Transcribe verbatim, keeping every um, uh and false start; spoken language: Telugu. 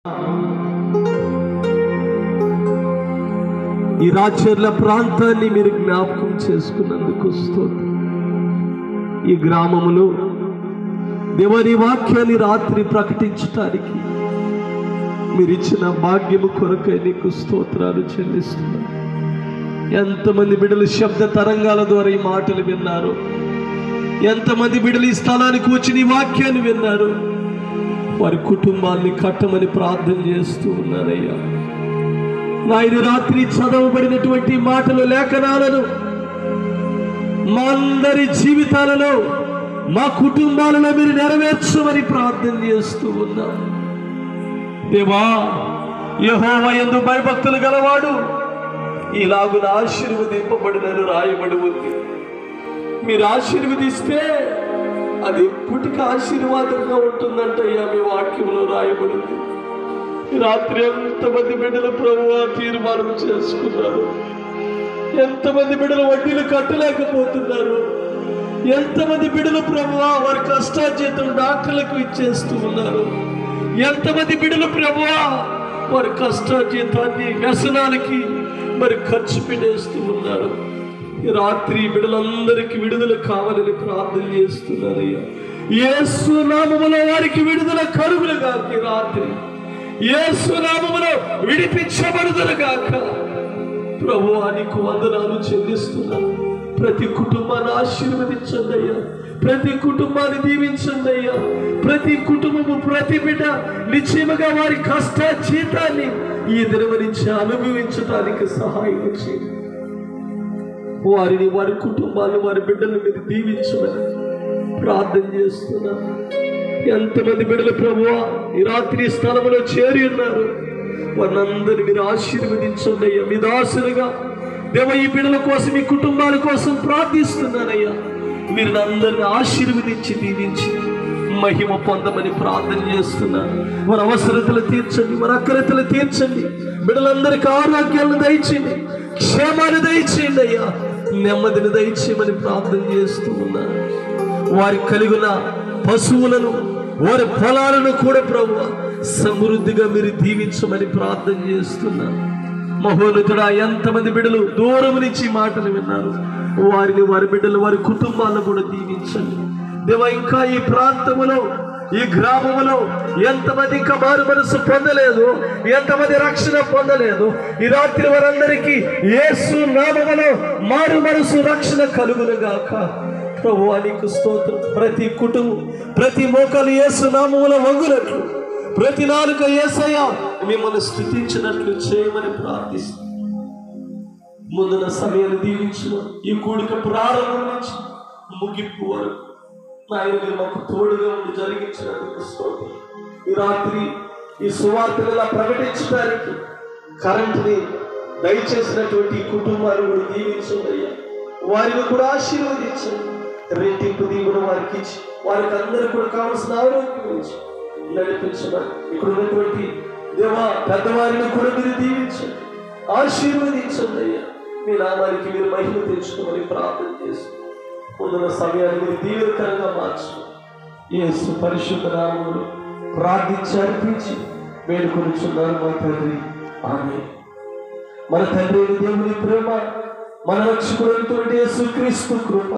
ఈ రాచర్ల ప్రాంతాన్ని మీరు జ్ఞాపకం చేసుకున్నందుకు స్తోత్రం. ఈ గ్రామములో దేవుని వాక్యాన్ని రాత్రి ప్రకటించటానికి మీరు ఇచ్చిన భాగ్యము కొరకై నీకు స్తోత్రాలు చెల్లిస్తున్నాను. ఎంతమంది బిడ్డలు శబ్ద తరంగాల ద్వారా ఈ మాటలు విన్నారు, ఎంతమంది బిడ్డలు ఈ స్థలానికి వచ్చి నీ వాక్యాన్ని విన్నారు, వారి కుటుంబాన్ని కట్టమని ప్రార్థన చేస్తూ ఉన్నారయ్యా. నాయన రాత్రి చదవబడినటువంటి మాటలు లేఖనాలను మా అందరి జీవితాలలో మా కుటుంబాలలో మీరు నెరవేర్చమని ప్రార్థన చేస్తూ ఉన్నాం. దేవా, యెహోవా యందు భయభక్తులు గలవాడు ఇలాగున ఆశీర్వదింపబడినను రాయబడి ఉంది. మీరు ఆశీర్వదిస్తే అది ఎప్పటికీ ఆశీర్వాదంగా ఉంటుందంటయ్యా మీ వాక్యంలో రాయబడింది. రాత్రి ఎంతమంది బిడ్డలు ప్రభువా తీర్మానం చేసుకున్నారు, ఎంతమంది బిడ్డలు వడ్డీలు కట్టలేకపోతున్నారు, ఎంతమంది బిడ్డలు ప్రభువా వారి కష్టార్జితం డాక్టర్లకు ఇచ్చేస్తూ ఉన్నారు, ఎంతమంది బిడ్డలు ప్రభువా వారి కష్టార్జితాన్ని వ్యసనాలకి మరి ఖర్చు పెట్టేస్తూ ఉన్నారు. ఈ రాత్రి బిడ్డలందరికీ విడుదల కావాలని ప్రార్థన చేస్తున్నారయ్యా. యేసు నామములో వారికి విడుదల కలుగునుగా, ఈ రాత్రి యేసు నామములో విడిపించబడుదురుగాక. ప్రభువా నీకు వందనాలు చెల్లిస్తున్నాను. ప్రతి కుటుంబాన్ని ఆశీర్వదించండి అయ్యా, ప్రతి కుటుంబాన్ని దీవించండి అయ్యా. ప్రతి కుటుంబము ప్రతి బిడ్డ నిశ్చయముగా వారి కష్ట జీతాన్ని ఈ దినము నుంచి అనుభవించడానికి సహాయం చేయండి. వారిని, వారి కుటుంబాలు, వారి బిడ్డలను మీరు దీవించమని ప్రార్థన చేస్తున్నాను. ఎంతమంది బిడ్డలు ప్రభువా ఈ రాత్రి స్థలంలో చేరి ఉన్నారు, వారినందరినీ మీరు ఆశీర్వదించండి అయ్యా. మీ దాసులుగా దేవ ఈ బిడ్డల కోసం, ఈ కుటుంబాల కోసం ప్రార్థిస్తున్నానయ్యా. మీరు అందరిని ఆశీర్వదించి దీవించి మహిమ పొందమని ప్రార్థన చేస్తున్నాను. వారి అవసరతలు తీర్చండి, వారి అక్కరతలు తీర్చండి. బిడ్డలందరికీ ఆరోగ్యాలను దయచేయండి, క్షేమాన్ని దయచేయండి అయ్యా, నెమ్మదిని దయచేయమని ప్రార్థన చేస్తూ ఉన్నాను. వారి కలిగిన పశువులను, వారి పొలాలను కూడా ప్రభువా సమృద్ధిగా మీరు దీవించమని ప్రార్థన చేస్తున్నాను. మహోన్నతుడా, ఎంతమంది బిడ్డలు దూరం నుంచి మాటలు విన్నారు, వారిని, వారి బిడ్డలు, వారి కుటుంబాలను కూడా దీవించండి దేవా. ఇంకా ఈ ప్రాంతములో, ఈ గ్రామములో ఎంతమంది ఇంకా మారు మనసు పొందలేదు, ఎంతమంది రక్షణ పొందలేదు, ఈ రాత్రి వారందరికీ యేసు నామములో మారు మనసు రక్షణ కలుగునుగాక. ప్రభువా నీకు స్తోత్రం. ప్రతి కుటుంబం, ప్రతి మోకాలు యేసు నామములో వంగునట్లు, ప్రతి నాలుక యేసయ్యా మిమ్మల్ని స్తుతించినట్లు చేయమని ప్రార్థిస్తాం. ముందున సమయాన్ని దీవించిన ఈ కూడిక ప్రారంభం నుంచి ముగింపు వరకు నాయన మీరు మాకు తోడుగా ఉండి జరిగించినందుకు స్తోత్రం. ఈ రాత్రి ఈ సువార్తను ఇలా ప్రకటించడానికి కరెంటుని దయచేసినటువంటి ఈ కుటుంబాన్ని కూడా దీవించండి అయ్యా. వారిని కూడా ఆశీర్వదించండి, రెట్టింపు దీవుడు వారికి ఇచ్చి వారికి అందరూ కూడా కావాల్సిన ఆరోగ్యం ఇచ్చి నడిపించమని, ఇక్కడ ఉన్నటువంటి దేవా పెద్దవారిని కూడా మీరు దీవించండి, ఆశీర్వదించండి అయ్యా. మీ నామానికి మీరు మహిమ తెచ్చుకోమని ప్రార్థన చేస్తుంది. ముందున్న సమయాన్ని మీరు దీవెనకరంగా మార్చండి. యేసు పరిశుద్ధ నామములో ప్రార్థించి అర్పించి వేడుకొనుచున్నాను మా తండ్రి, ఆమేన్. మన తండ్రి దేవుని ప్రేమ, మన రక్షకుడైనటువంటి యేసుక్రీస్తు కృప,